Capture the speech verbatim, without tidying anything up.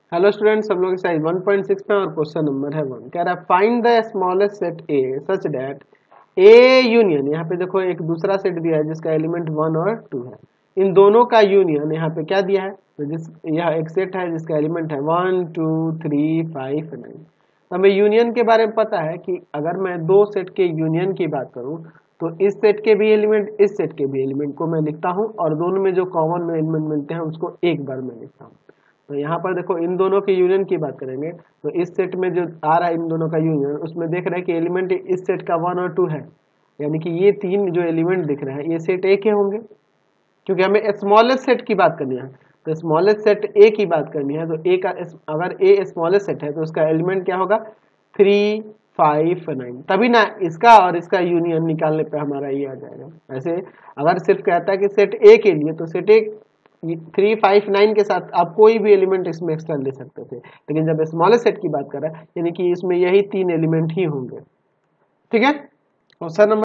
Hello students, हम लोग exercise one point six पे और क्वेश्चन नंबर है वन। कह रहा है find the smallest set A such that A union, यहाँ पे देखो एक दूसरा सेट दिया है जिसका एलिमेंट वन और टू है। इन दोनों का यूनियन यहाँ पे क्या दिया है, तो जिस यह एक सेट है जिसका एलिमेंट है one two three five nine. हमें यूनियन के बारे में पता है कि अगर मैं दो सेट के यूनियन की बात करूं तो इस सेट के भी एलिमेंट इस सेट के भी एलिमेंट को मैं लिखता हूं और दोनों में जो कॉमन एलिमेंट मिलते हैं उसको एक बार मैं लिखता हूं। तो यहाँ पर देखो इन दोनों के यूनियन की बात करेंगे तो इस सेट में जो आ रहा है इन दोनों का यूनियन, उसमें देख रहे हैं कि एलिमेंट इस सेट का वन और टू है, यानी कि ये तीन जो एलिमेंट दिख रहे हैं ये सेट ए के होंगे, क्योंकि हमें स्मॉलेस्ट सेट की बात करनी है। तो स्मॉलेस्ट सेट ए की बात करनी है तो ए का अगर ए स्मॉलेस्ट सेट है तो उसका एलिमेंट क्या होगा, थ्री फाइव नाइन। तभी ना इसका और इसका यूनियन निकालने पे हमारा ये आ जाएगा। ऐसे अगर सिर्फ कहता है कि सेट ए के लिए तो set A three five nine के साथ आप कोई भी एलिमेंट इसमें एक्स्ट्रा ले सकते थे, लेकिन जब स्मॉलेस्ट सेट की बात कर रहा है यानी कि इसमें यही तीन एलिमेंट ही होंगे। ठीक है, क्वेश्चन नंबर